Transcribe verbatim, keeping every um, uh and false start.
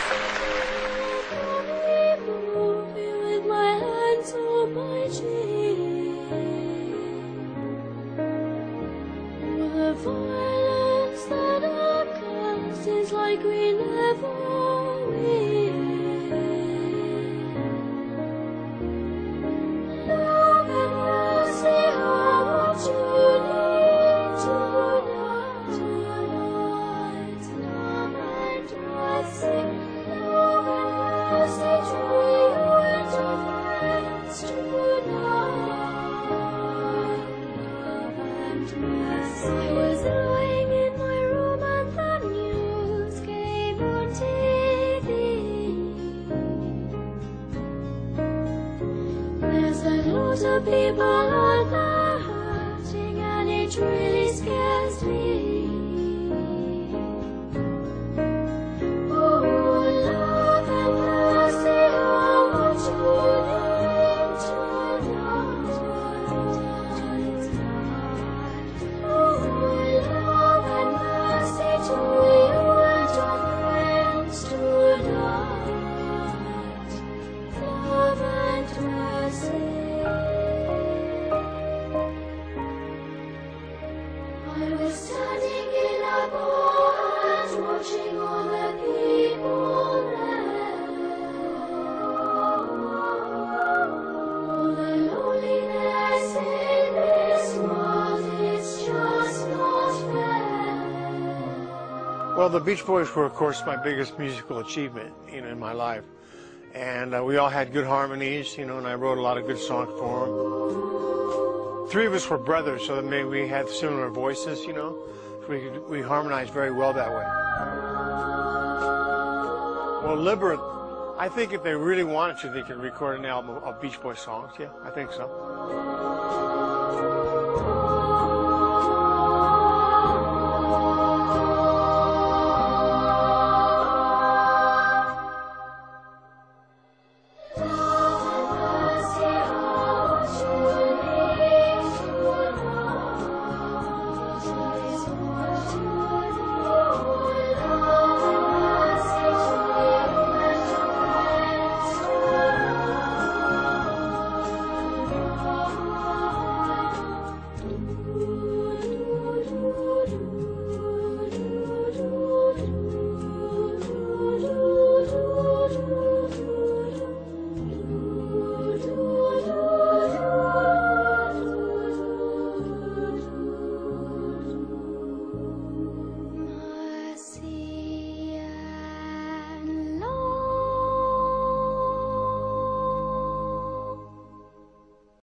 With my hands on my chin, the violence that upcasts is like we never win. Love and mercy are what you need tonight, tonight. Love and mercy, love and mercy to you and your friends tonight. Love and mercy. I was lying in my room and the news came on T V. There's a lot of people out there hurting and it really scares me. Oh, love and mercy are what you need tonight. Oh, love and mercy to you and your friends tonight. Love and mercy. I was standing in a bar and watching all the people there. All the loneliness in this world is just not fair. Well, the Beach Boys were, of course, my biggest musical achievement, you know, in my life. And uh, we all had good harmonies, you know, and I wrote a lot of good songs for them. Three of us were brothers, so that maybe we had similar voices, you know. So we, could, we harmonized very well that way. Well, Libera, I think if they really wanted to, they could record an album of Beach Boys songs. Yeah, I think so.